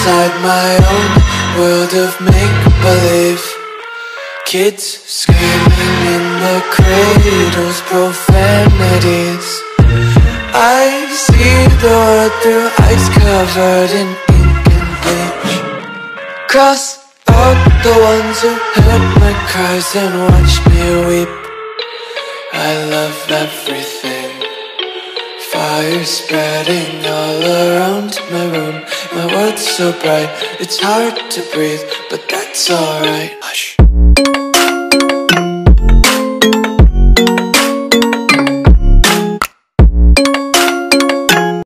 inside my own world of make-believe. Kids screaming in the cradles, profanities. I see the world through ice covered in ink and bleach. Cross out the ones who heard my cries and watched me weep. I love everything. Fire spreading all around my room. My world's so bright, it's hard to breathe, but that's alright. Hush.